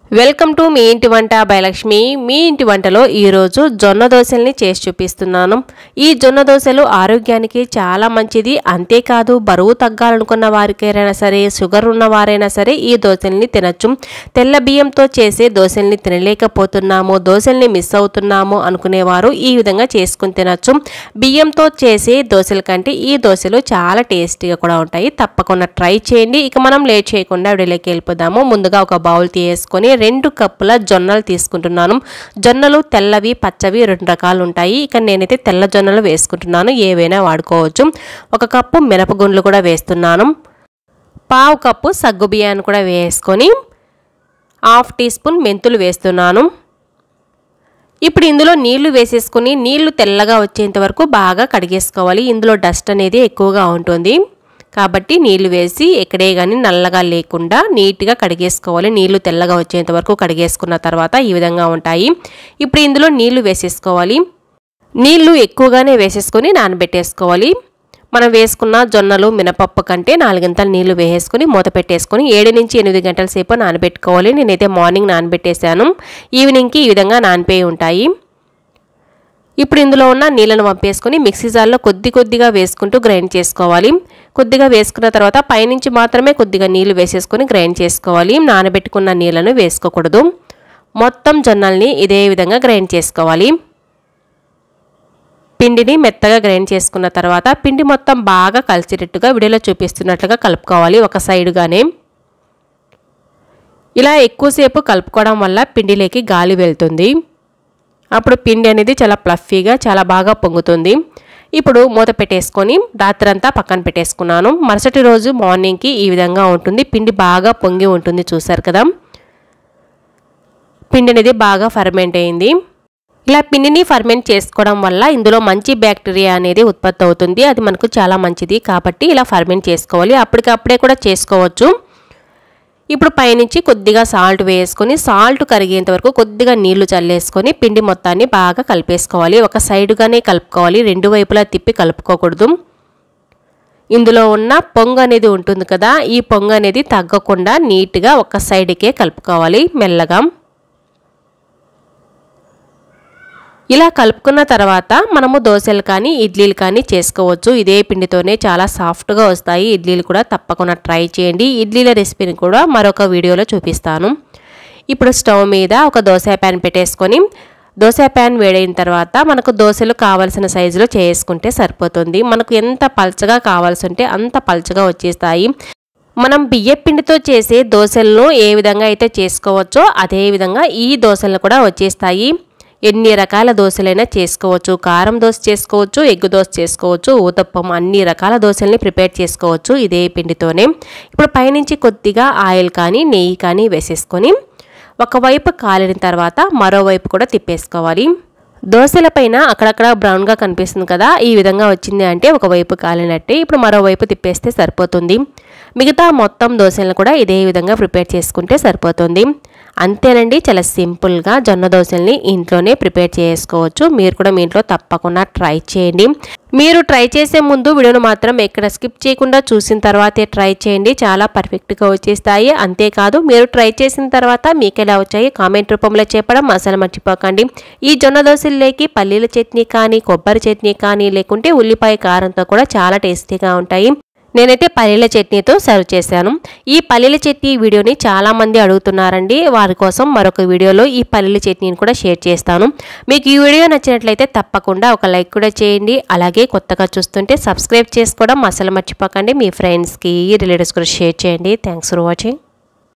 Welcome to me ఇంటి వంట by Lakshmi. మీ ఇంటి వంటలో ఈ రోజు జొన్న దోసల్ని చేసి చూపిస్తున్నాను। ఈ జొన్న దోసలు ఆరోగ్యానికి చాలా మంచిది, అంతే కాదు బరువు తగ్గాలనుకున్న వారికైనా సరే, షుగర్ ఉన్న వారైనా సరే ఈ దోసల్ని తినొచ్చు। తెల్ల బియ్యంతో చేసే దోసల్ని తినలేకపోతున్నాము, దోసల్ని మిస్ అవుతున్నాము అనుకునేవారు ఈ విధంగా చేసుకొని తినొచ్చు। బియ్యంతో చేసే దోసల కంటే ఈ దోసలు చాలా టేస్టీగా కూడా ఉంటాయి, తప్పకుండా ట్రై చేయండి। ఇక మనం లేట్ చేయకుండా వీడియోలోకి వెళ్ళిపోదాము। ముందుగా ఒక బౌల్ తీసుకొని 2 కప్పుల జొన్నలు తీసుకుంటున్నాను। జొన్నలు తెల్లవి పచ్చవి 2 రకాలు ఉంటాయి, ఇక నేనైతే తెల్ల జొన్నలు వేసుకుంటున్నాను, ఏవైనా వాడుకోవచ్చు। 1 కప్పు మినపగుండ్లు కూడా వేస్తున్నాను, 1/2 కప్పు సగ్గు బియ్యాన్ని కూడా వేసుకొని 1/2 టీ స్పూన్ మెంతులు వేస్తున్నాను। ఇప్పుడు ఇందులో నీళ్లు వేసేసుకొని నీళ్లు తెల్లగా వచ్చేంత వరకు బాగా కడిగేసుకోవాలి। ఇందులో డస్ట్ అనేది ఎక్కువగా ఉంటుంది కాబట్టి నీళ్లు వేసి ఎక్కడే గాని నల్లగా లేకుండా నీట్గా కడిగేసుకోవాలి। నీళ్లు తెల్లగా వచ్చేంత వరకు కడిగేసుకున్న తర్వాత ఈ విధంగా ఉంటాయి। ఇప్పుడు ఇందులో నీళ్లు వేసేసుకోవాలి, నీళ్లు ఎక్కువగానే వేసేసుకొని నానబెట్టేసుకోవాలి। మనం వేసుకున్న జొన్నలు మినపప్పు కంటే 4 గంటలు నీళ్లు వేసేసుకొని మూత పెట్టేసుకొని 7 నుంచి 8 గంటల సేపు నానబెట్టుకోవాలి। నేనైతే మార్నింగ్ నానబెట్టేశాను, ఈవినింగ్కి ఈ విధంగా నానిపోయి ఉంటాయి। ఇప్పుడు ఇందులో ఉన్న నీళ్ళను వంపేసుకొని మిక్సీ జార్లో కొద్దిగా వేసుకుంటూ గ్రైండ్ చేసుకోవాలి। కొద్దిగా వేసుకున్న తర్వాత పైనుంచి మాత్రమే కొద్దిగా నీళ్లు వేసేసుకొని గ్రైండ్ చేసుకోవాలి, నానబెట్టుకున్న నీళ్ళను వేసుకోకూడదు। మొత్తం జొన్నల్ని ఇదే విధంగా గ్రైండ్ చేసుకోవాలి। పిండిని మెత్తగా గ్రైండ్ చేసుకున్న తర్వాత పిండి మొత్తం బాగా కలిసేటట్టుగా వీడియోలో చూపిస్తున్నట్లుగా కలుపుకోవాలి, ఒక సైడుగానే। ఇలా ఎక్కువసేపు కలుపుకోవడం వల్ల పిండిలోకి గాలి వెళ్తుంది, అప్పుడు పిండి అనేది చాలా ఫ్లఫీగా చాలా బాగా పొంగుతుంది। ఇప్పుడు మూత పెట్టేసుకొని రాత్రంతా పక్కన పెట్టేసుకున్నాను। మరుసటి రోజు మార్నింగ్కి ఈ విధంగా ఉంటుంది, పిండి బాగా పొంగి ఉంటుంది, చూసారు కదా। పిండి అనేది బాగా ఫర్మెంట్ అయింది। ఇలా పిండిని ఫర్మెంట్ చేసుకోవడం వల్ల ఇందులో మంచి బ్యాక్టీరియా అనేది ఉత్పత్తి అవుతుంది, అది మనకు చాలా మంచిది కాబట్టి ఇలా ఫర్మెంట్ చేసుకోవాలి, అప్పటికప్పుడే కూడా చేసుకోవచ్చు। ఇప్పుడు పైనుంచి కొద్దిగా సాల్ట్ వేసుకొని సాల్ట్ కరిగేంత వరకు కొద్దిగా నీళ్లు చల్లేసుకొని పిండి మొత్తాన్ని బాగా కలిపేసుకోవాలి, ఒక సైడుగానే కలుపుకోవాలి, 2 వైపులా తిప్పి కలుపుకోకూడదు। ఇందులో ఉన్న పొంగు అనేది ఉంటుంది కదా, ఈ పొంగు అనేది తగ్గకుండా నీట్గా ఒక సైడ్కే కలుపుకోవాలి మెల్లగా। ఇలా కలుపుకున్న తర్వాత మనము దోశలు కానీ ఇడ్లీలు కానీ చేసుకోవచ్చు, ఇదే పిండితోనే చాలా సాఫ్ట్గా వస్తాయి ఇడ్లీలు కూడా, తప్పకుండా ట్రై చేయండి। ఇడ్లీల రెసిపీని కూడా మరొక వీడియోలో చూపిస్తాను। ఇప్పుడు స్టవ్ మీద ఒక దోశ ప్యాన్ పెట్టేసుకొని దోశ ప్యాన్ వేడైన తర్వాత మనకు దోశలు కావాల్సిన సైజులో చేసుకుంటే సరిపోతుంది, మనకు ఎంత పల్చగా కావాల్సి ఉంటే అంత పల్చగా వచ్చేస్తాయి। మనం బియ్యం పిండితో చేసే దోశలను ఏ విధంగా అయితే చేసుకోవచ్చో అదే విధంగా ఈ దోశలు కూడా వచ్చేస్తాయి। ఎన్ని రకాల దోశలైనా చేసుకోవచ్చు, కారం దోశ చేసుకోవచ్చు, ఎగ్గు దోశ చేసుకోవచ్చు, ఊతప్పం, అన్ని రకాల దోశల్ని ప్రిపేర్ చేసుకోవచ్చు ఇదే పిండితోనే। ఇప్పుడు పైనుంచి కొద్దిగా ఆయిల్ కానీ నెయ్యి కానీ వేసేసుకొని ఒకవైపు కాలిన తర్వాత మరోవైపు కూడా తిప్పేసుకోవాలి। దోశల పైన అక్కడక్కడ బ్రౌన్గా కనిపిస్తుంది కదా, ఈ విధంగా వచ్చింది అంటే ఒకవైపు కాలినట్టే। ఇప్పుడు మరోవైపు తిప్పేస్తే సరిపోతుంది, మిగతా మొత్తం దోశలను కూడా ఇదే విధంగా ప్రిపేర్ చేసుకుంటే సరిపోతుంది। అంతేనండి, చాలా సింపుల్గా జొన్న దోశల్ని ఇంట్లోనే ప్రిపేర్ చేసుకోవచ్చు, మీరు కూడా మీ ఇంట్లో తప్పకుండా ట్రై చేయండి। మీరు ట్రై చేసే ముందు వీడియోను మాత్రం ఎక్కడ స్కిప్ చేయకుండా చూసిన తర్వాతే ట్రై చేయండి, చాలా పర్ఫెక్ట్గా వచ్చేస్తాయి। అంతేకాదు మీరు ట్రై చేసిన తర్వాత మీకు ఎలా వచ్చాయి కామెంట్ రూపంలో చెప్పడం అసలు మర్చిపోకండి। ఈ జొన్న దోశల్లోకి పల్లీల చట్నీ కానీ, కొబ్బరి చట్నీ కానీ, లేకుంటే ఉల్లిపాయ కారంతో కూడా చాలా టేస్టీగా ఉంటాయి। నేనైతే పల్లీల చట్నీతో సర్వ్ చేశాను। ఈ పల్లీల చట్నీ వీడియోని చాలా మంది అడుగుతున్నారండి, వారి కోసం మరొక వీడియోలో ఈ పల్లీల చట్నీని కూడా షేర్ చేస్తాను। మీకు ఈ వీడియో నచ్చినట్లయితే తప్పకుండా ఒక లైక్ కూడా చేయండి, అలాగే కొత్తగా చూస్తుంటే సబ్స్క్రైబ్ చేసుకోవడం అసలు మర్చిపోకండి, మీ ఫ్రెండ్స్కి రిలేటివ్స్ కూడా షేర్ చేయండి। Thanks for watching.